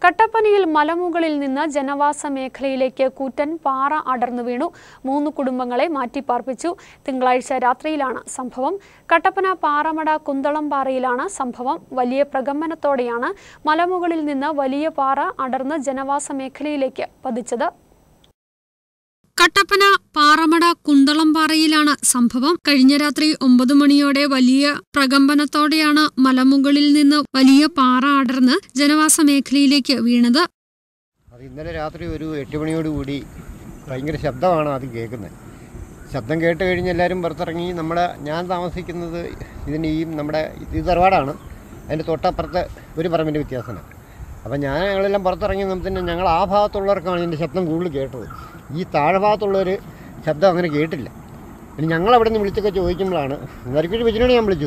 കട്ടപ്പനയിൽ മലമുകളിൽ നിന്ന് ജനവാസ മേഖലയിലേക്ക് കൂറ്റൻ പാറ അടർന്നു വീണു. 3 കുടുംബങ്ങളെ മാറ്റിപ്പാർപ്പിച്ചു. തിങ്കളാഴ്ച രാത്രിയിലാണ് സംഭവം. കട്ടപ്പന പാറമട കുന്തളംപാറയിലാണ് സംഭവം. വലിയ പ്രകമ്പനത്തോടെയാണ് മലമുകളിൽ നിന്ന് വലിയ പാറ അടർന്ന് ജനവാസ മേഖലയിലേക്ക് പതിച്ചത്. കട്ടപ്പന പാറമട കുന്തളംപാറയിലാണ് സംഭവം. കഴിഞ്ഞ രാത്രി 9 മണിയോടെ വലിയ പ്രകമ്പനത്തോടെയാണ് മലമുകളിൽ നിന്ന് വലിയ പാറ അടർന്ന് ജനവാസ മേഖലയിലേക്ക് വീണത്. ഇന്നലെ രാത്രി ഒരു 8 മണിയോടുകൂടി ഭയങ്കര ശബ്ദമാണ് ആദ്യം കേൾക്കുന്നത്. ശബ്ദം കേട്ട് കഴിഞ്ഞ് എല്ലാവരും പുറത്തിറങ്ങി. ഞാൻ താമസിക്കുന്നത് നമ്മുടെ തറവാടാണ്. അതിൻ്റെ തൊട്ടപ്പുറത്ത് ഒരു പറമ്പിൻ്റെ വ്യത്യാസമാണ്. അപ്പം ഞങ്ങളെല്ലാം പുറത്തിറങ്ങി തന്നെ ഞങ്ങൾ ആ ഭാഗത്തുള്ളവർക്കാണ് ഇതിൻ്റെ ശബ്ദം കൂടുതൽ കേട്ടത്. ഈ താഴെ ഭാഗത്തുള്ളവർ ശബ്ദം അങ്ങനെ കേട്ടില്ല. പിന്നെ ഞങ്ങളവിടെ നിന്ന് വിളിച്ചൊക്കെ ചോദിക്കുമ്പോഴാണ് നരിക്കുഴി വെച്ചിനോട് ഞാൻ വിളിച്ചു.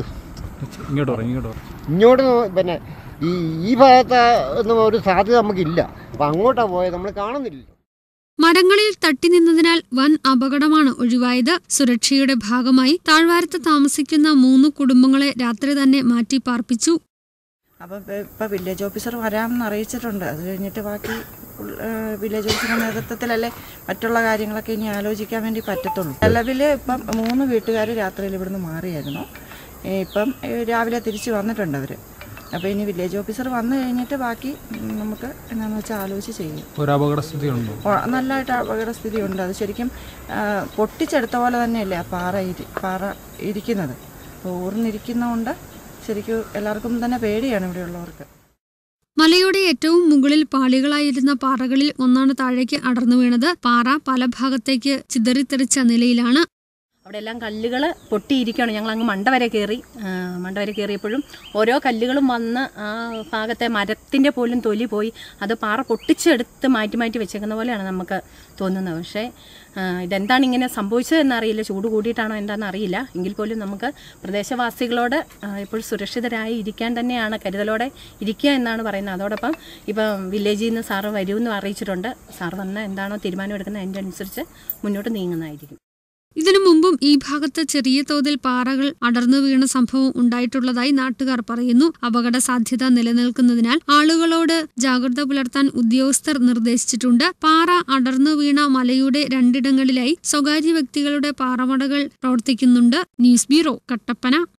ഇങ്ങോട്ട് പിന്നെ ഈ ഭാഗത്ത് ഒന്നും ഒരു സാധ്യത നമുക്കില്ല. അപ്പം അങ്ങോട്ടാണ് പോയത്, നമ്മൾ കാണുന്നില്ല. മരങ്ങളിൽ തട്ടി നിന്നതിനാൽ വൻ അപകടമാണ് ഒഴിവായത്. സുരക്ഷയുടെ ഭാഗമായി താഴ്വാരത്ത് താമസിക്കുന്ന 3 കുടുംബങ്ങളെ രാത്രി തന്നെ മാറ്റി പാർപ്പിച്ചു. അപ്പം ഇപ്പം വില്ലേജ് ഓഫീസർ വരാമെന്ന് അറിയിച്ചിട്ടുണ്ട്. അത് കഴിഞ്ഞിട്ട് ബാക്കി വില്ലേജ് ഓഫീസറുടെ നേതൃത്വത്തിലല്ലേ മറ്റുള്ള കാര്യങ്ങളൊക്കെ ഇനി ആലോചിക്കാൻ വേണ്ടി പറ്റത്തുള്ളൂ. നിലവിൽ ഇപ്പം 3 വീട്ടുകാർ രാത്രിയിൽ ഇവിടുന്ന് മാറിയായിരുന്നു. ഇപ്പം രാവിലെ തിരിച്ച് വന്നിട്ടുണ്ട് അവർ. അപ്പോൾ ഇനി വില്ലേജ് ഓഫീസർ വന്നു കഴിഞ്ഞിട്ട് ബാക്കി നമുക്ക് എന്താണെന്ന് വെച്ചാൽ ആലോചിച്ച് ചെയ്യും. ഒരു അപകടസ്ഥിതി ഉണ്ടോ? നല്ലതായിട്ട് അപകടസ്ഥിതി ഉണ്ട്. അത് ശരിക്കും പൊട്ടിച്ചെടുത്ത പോലെ തന്നെയല്ലേ ആ പാറ ഇരിക്കുന്നത്. അപ്പോൾ ഊർന്നിരിക്കുന്നതുകൊണ്ട് ശരിക്കും എല്ലാവർക്കും തന്നെ പേടിയാണ് ഇവിടെയുള്ളവർക്ക്. മലയുടെ ഏറ്റവും മുകളിൽ പാളികളായിരുന്ന പാറകളിൽ ഒന്നാണ് താഴേക്ക് അടർന്നു വീണത്. പാറ പല ഭാഗത്തേക്ക് ചിതറിത്തെറിച്ച നിലയിലാണ്. അവിടെ എല്ലാം കല്ലുകൾ പൊട്ടിയിരിക്കുകയാണ്. ഞങ്ങൾ അങ്ങ് മണ്ട വരെ കയറിയപ്പോഴും ഓരോ കല്ലുകളും വന്ന് ആ ഭാഗത്തെ മരത്തിൻ്റെ പോലും തൊലി പോയി അത് പാറ പൊട്ടിച്ചെടുത്ത് മാറ്റി വെച്ചേക്കുന്ന പോലെയാണ് നമുക്ക് തോന്നുന്നത്. പക്ഷേ ഇതെന്താണ് ഇങ്ങനെ സംഭവിച്ചതെന്നറിയില്ല. ചൂട് കൂടിയിട്ടാണോ എന്താണെന്ന് അറിയില്ല. എങ്കിൽ പോലും നമുക്ക് പ്രദേശവാസികളോട് ഇപ്പോൾ സുരക്ഷിതരായി ഇരിക്കാൻ തന്നെയാണ്, കരുതലോടെ ഇരിക്കുക എന്നാണ് പറയുന്നത്. അതോടൊപ്പം ഇപ്പം വില്ലേജിൽ നിന്ന് സാറ് വരുമെന്ന് അറിയിച്ചിട്ടുണ്ട്. സാർ വന്നാൽ എന്താണോ തീരുമാനം എടുക്കുന്നത് അതിൻ്റെ അനുസരിച്ച് മുന്നോട്ട് നീങ്ങുന്നതായിരിക്കും. ഇതിനു മുമ്പും ഈ ഭാഗത്ത് ചെറിയ തോതിൽ പാറകൾ അടർന്നു വീണ സംഭവം ഉണ്ടായിട്ടുള്ളതായി നാട്ടുകാർ പറയുന്നു. അപകട സാധ്യത നിലനിൽക്കുന്നതിനാൽ ആളുകളോട് ജാഗ്രത പുലർത്താൻ ഉദ്യോഗസ്ഥർ നിർദ്ദേശിച്ചിട്ടുണ്ട്. പാറ അടർന്നു വീണ മലയുടെ 2 ഇടങ്ങളിലായി സ്വകാര്യ വ്യക്തികളുടെ പാറമടകൾ പ്രവർത്തിക്കുന്നുണ്ട്. News bureau, Kattappana.